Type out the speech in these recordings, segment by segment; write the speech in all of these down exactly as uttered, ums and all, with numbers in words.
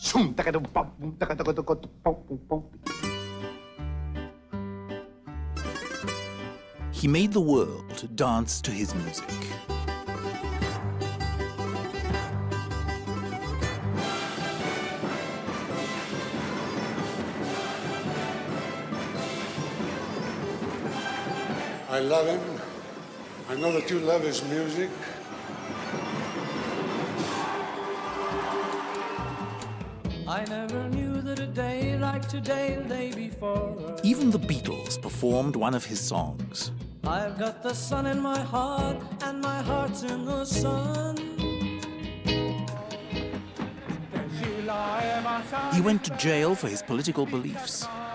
He made the world dance to his music. I love him. I know that you love his music. I never knew that a day like today, the day before. Even the Beatles performed one of his songs. I've got the sun in my heart, and my heart's in the sun. He went to jail for his political beliefs.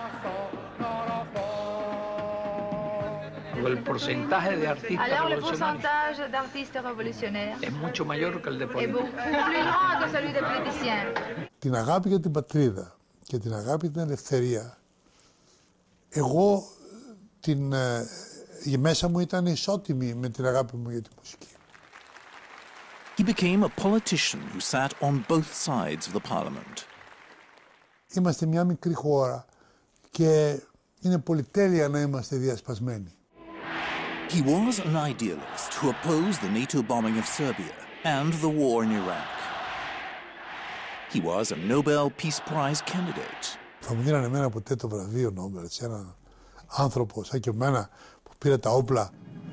El porcentaje de artistas Alors, le revolucionarios pourcentage d'artistes révolutionnaires es mucho mayor que el de est políticos. beaucoup plus grand que celui des politiciens. Την αγάπη για την πατρίδα και την αγάπη για την ελευθερία, εγώ την, η μέσα μου ήταν ισότιμη με την αγάπη μου για τη μουσική. He became a politician who sat on both sides of the parliament. Είμαστε μια μικρή χώρα και είναι πολυτέλεια να είμαστε διασπασμένοι. He was an idealist who opposed the NATO bombing of Serbia and the war in Iraq. He was a Nobel Peace Prize candidate. Θα μου δίνανε εμένα ποτέ το βραβείο Νόμπελ σε έναν άνθρωπο σαν και εμένα που πήρε τα όπλα.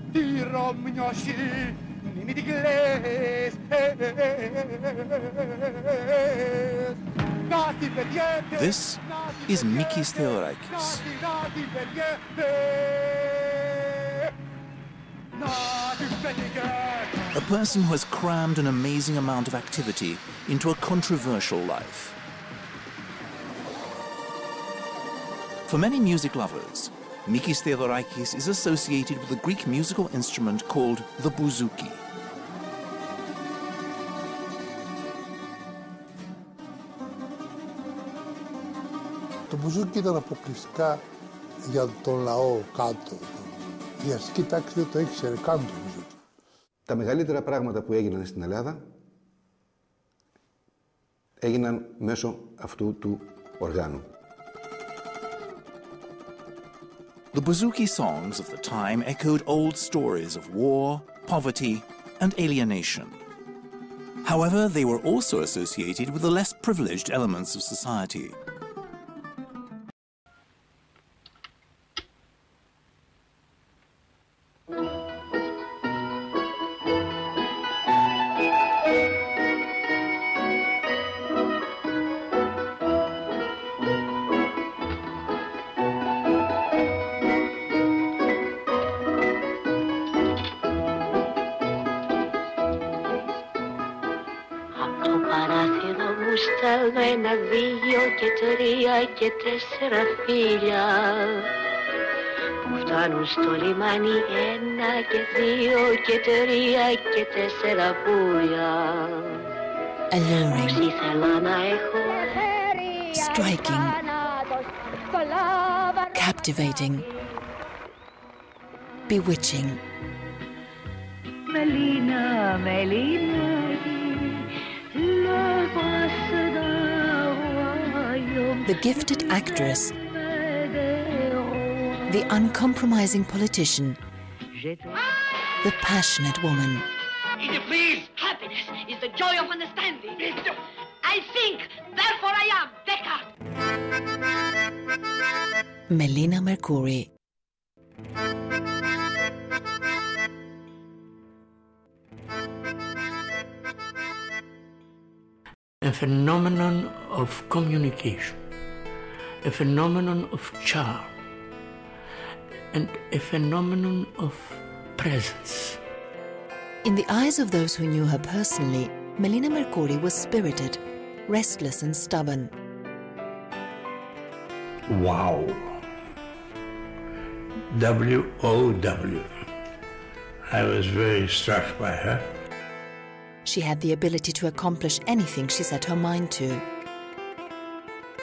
This is Mikis Theodorakis. A person who has crammed an amazing amount of activity into a controversial life. For many music lovers, Mikis Theodorakis is associated with a Greek musical instrument called the bouzouki. Το μπουζούκι ήταν αποκλειστικά για τον λαό κάτω. Η αστική τάξη δεν το ήξερε καν το μπουζούκι. Τα μεγαλύτερα πράγματα που έγιναν στην Ελλάδα έγιναν μέσω αυτού του οργάνου. The bouzouki songs of the time echoed old stories of war, poverty, and alienation. However, they were also associated with the less privileged elements of society. Ένα, δύο και τρία και τέσσερα φύλλα που φτάνουν στο λιμάνι. Ένα και δύο και τρία και τέσσερα πουλιά. Alluring, striking, captivating, bewitching. Melina, Melina, the gifted actress, the uncompromising politician, the passionate woman. It please. Happiness is the joy of understanding. I think, therefore I am. Descartes. Melina Mercouri. A phenomenon of communication, a phenomenon of charm, and a phenomenon of presence. In the eyes of those who knew her personally, Melina Mercouri was spirited, restless and stubborn. Wow. W O W. I was very struck by her. She had the ability to accomplish anything she set her mind to.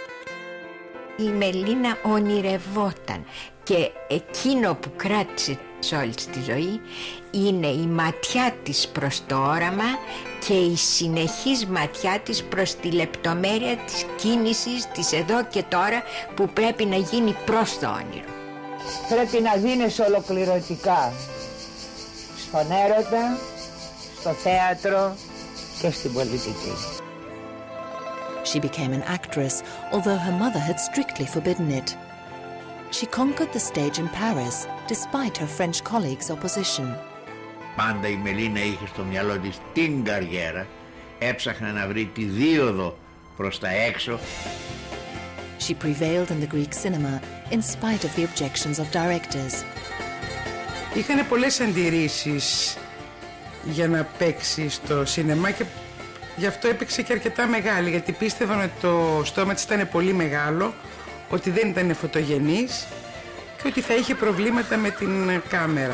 Η Μελίνα ονειρευόταν και εκείνο που κράτησε σε όλη τη ζωή είναι η ματιά της προς το όραμα και η συνεχής ματιά της προς τη λεπτομέρεια της κίνησης της εδώ και τώρα που πρέπει να γίνει προς το όνειρο. Πρέπει να δίνεις ολοκληρωτικά στον έρωτα, στο θέατρο και στην πολιτική. She became an actress, although her mother had strictly forbidden it. She conquered the stage in Paris, despite her French colleagues' opposition. Πάντα η Μελίνα είχε στο μυαλό της την καριέρα, έψαχνε να βρει τη δίωδο προς τα έξω. She prevailed in the Greek cinema, in spite of the objections of directors. Είχαν πολλές αντιρρήσεις για να παίξει στο σινεμά και γι' αυτό έπαιξε και αρκετά μεγάλη, γιατί πίστευαν ότι το στόμα της ήταν πολύ μεγάλο, ότι δεν ήταν φωτογενής και ότι θα είχε προβλήματα με την κάμερα.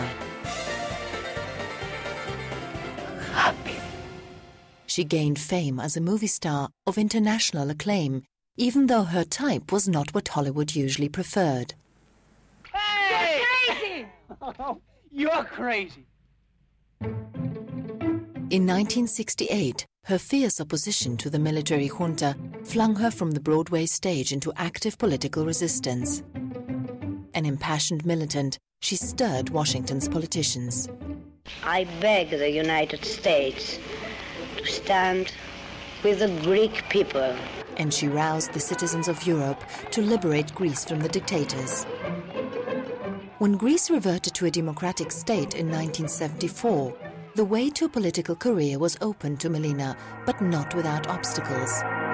She gained fame as a movie star of international acclaim, even though her type was not what Hollywood usually preferred. Hey! You're crazy! You're crazy! In nineteen sixty-eight, her fierce opposition to the military junta flung her from the Broadway stage into active political resistance. An impassioned militant, she stirred Washington's politicians. I beg the United States to stand with the Greek people. And she roused the citizens of Europe to liberate Greece from the dictators. When Greece reverted to a democratic state in nineteen seventy-four, the way to a political career was open to Melina, but not without obstacles.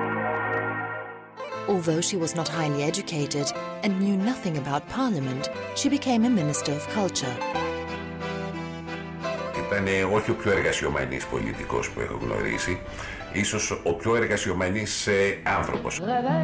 Although she was not highly educated and knew nothing about parliament, she became a minister of culture. Ήταν όχι ο πιο εργασιομανής πολιτικός που έχω γνωρίσει, ίσως ο πιο εργασιομανής άνθρωπος.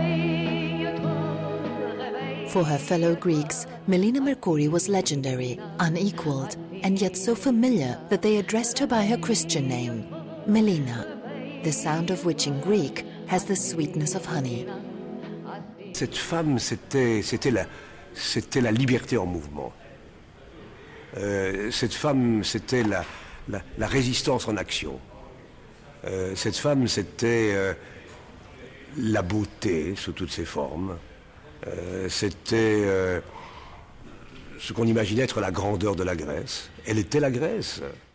For her fellow Greeks, Melina Mercouri was legendary, unequaled, and yet so familiar that they addressed her by her Christian name, Melina, the sound of which in Greek has the sweetness of honey. Cette femme, c'était, c'était la, c'était la liberté en mouvement. Euh, cette femme, c'était la, la, la résistance en action. Euh, cette femme, c'était euh, la beauté sous toutes ses formes. Euh, c'était euh, ce qu'on imaginait être la grandeur de la Grèce. Elle était la Grèce.